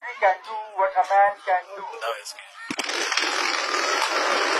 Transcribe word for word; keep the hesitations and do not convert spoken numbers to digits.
We can do what a man can do. That was good.